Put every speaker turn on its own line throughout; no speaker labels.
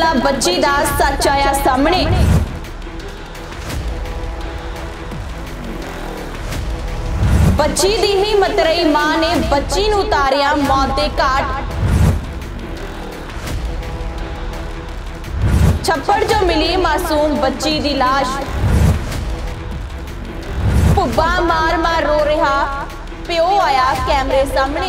साला बच्ची दा सच आया सामने। बच्ची दी ही मतरई मां ने बच्ची नूं उतारिया मौत दे घाट। छप्पड़ जो मिली मासूम बच्ची दी लाश। भुब्बा मार मार रो रहा प्यो आया कैमरे सामने।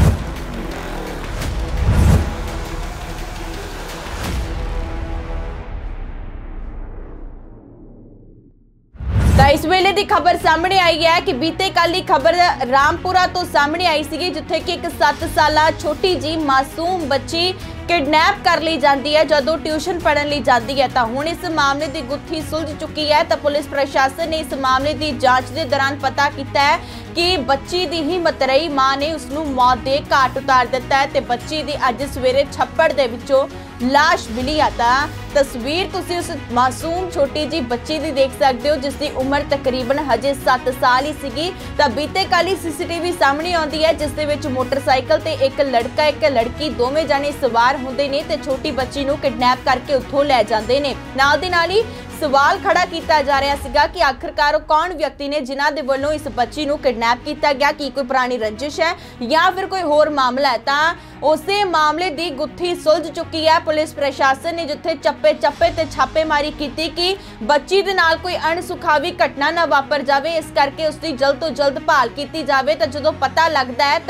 इस वेले की खबर सामने आई है कि बीते कल ही खबर रामपुरा तो सामने आई सी, जिथे कि एक 7 साला छोटी जी मासूम बच्ची किडनैप कर ली जाती है जदों ट्यूशन पढ़न ली जाती है। तो हुण इस मामले की गुत्थी सुलझ चुकी है। तो पुलिस प्रशासन ने इस मामले की जांच के दौरान पता किया है कि बच्ची की ही मतरई मां ने उसनूं मौत के घाट उतार दिता है। तो बच्ची की अज सवेरे छप्पड़ दे विचों लाश मिली आता। तस्वीर तुसीं उस मासूम छोटी जी बच्ची की देख सकते हो जिसकी उम्र तकरीबन हजे 7 साल ही सीगी। तो बीते कल ही CCTV सामने आती है जिस दे विच मोटरसाइकिल ते एक लड़का एक लड़की दोवें जाने सवार होंदे ने ते छोटी बच्ची नूं किडनैप करके उत्थों लै जांदे ने। नाल दी नाल ही सवाल खड़ा किया जा रहा सीगा कि आखिरकार कौन व्यक्ति ने जिन्हां दे वल्लों इस बच्ची नूं किडनैप किया गया, कि कोई पुरानी रंजिश है या फिर कोई होर मामला है। तो उसे मामले की गुत्थी सुलझ चुकी है। पुलिस प्रशासन ने जिथे चप्पे चप्पे ते छापेमारी की कि बच्ची दे नाल कोई अणसुखावी घटना ना वापर जाए, इस करके उसकी जल्द तो जल्द भाल की जाए। तो जो पता लगता है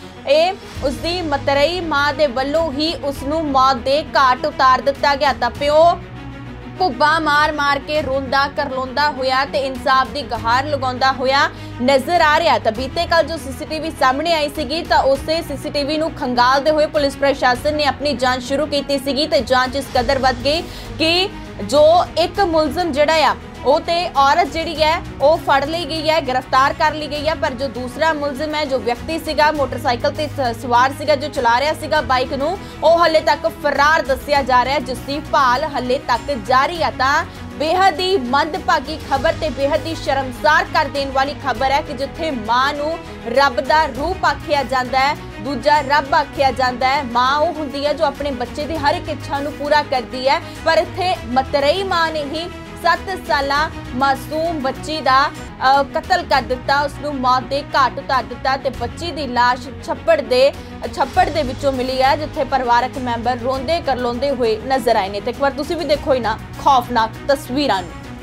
तो उसकी मतरई मां दे वल्लों ही उसनूं मौत दे घाट उतार दिता गया। तो प्यो भुब्बा मार मार के रोंदा करलोंदा होया ते इंसाफ की गुहार लगाउंदा होया नजर आ रहा। तो बीते कल जो CCTV सामने आई सीगी तो उसे CCTV नूं खंगालदे हुए पुलिस प्रशासन ने अपनी जांच शुरू की सीगी। ते जांच इस कदर वध गई कि जो एक मुलजम जिहड़ा आ वो ते औरत जिहड़ी है वो फड़ ली गई है, गिरफ्तार कर ली गई है, पर जो दूसरा मुलजिम है जो व्यक्ति सीगा मोटरसाइकिल ते सवार सीगा जो चला रहा सीगा बाइक नूं, वो हले तक फरार दस्सिया जा रहा है, जिसकी भाल हले तक जारी है। बेहद ही मंदभागी खबर ते बेहद ही शर्मसार कर देने वाली खबर है कि जिथे मां नूं रब दा रूप आखिया जांदा है, दूजा रब आखिया जांदा है। मां वो हुंदी है जो अपने बच्चे की हर एक इच्छा नूं पूरा करती है, पर इत्थे मतरई मां ने ही 7 साला मासूम बच्ची का कतल कर दिता, उसनूं मौत के घाट उतार दिता। ते बच्ची की लाश छप्पड़ दे विचों मिली है जिथे परिवारक मैंबर रोंदे करलोंदे हुए नजर आए ने। ते एक बार तुसीं भी देखो इन्हां खौफनाक तस्वीरां।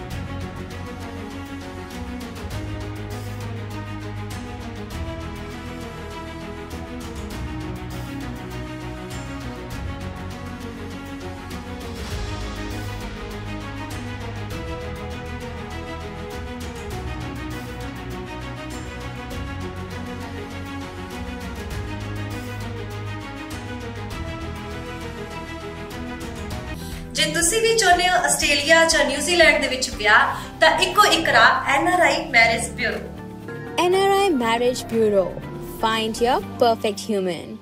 जे तुसी भी चाहते हो आस्ट्रेलिया या न्यूजीलैंड दे विच विआह तां इक्को इक राह NRI marriage bureau.
NRI Marriage Bureau. Find your perfect human.